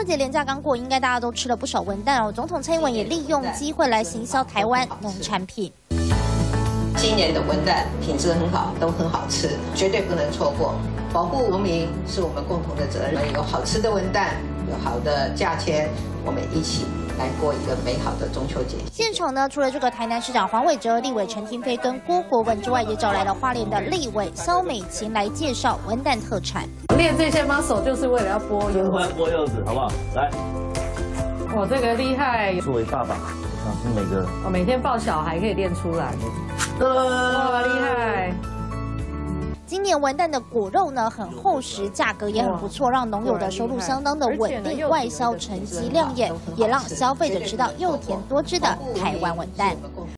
节连假刚过，应该大家都吃了不少文旦哦。总统蔡英文也利用机会来行销台湾农产品。 今年的文旦品质很好，都很好吃，绝对不能错过。保护农民是我们共同的责任。有好吃的文旦，有好的价钱，我们一起来过一个美好的中秋节。 现场呢，除了这个台南市长黄伟哲、立委陈亭妃跟郭国文之外，也找来了花莲的立委萧美琴来介绍文旦特产。 练这些 muscle 就是为了要剥柚子， 剥柚子，好不好？来， 我这个厉害。 作为爸爸，相信每个我每天抱小孩可以练出来。哇，厉害！ 今年文旦的果肉呢很厚实，价格也很不错，让农友的收入相当的稳定，外销成绩亮眼，也让消费者吃到又甜多汁的台湾文旦。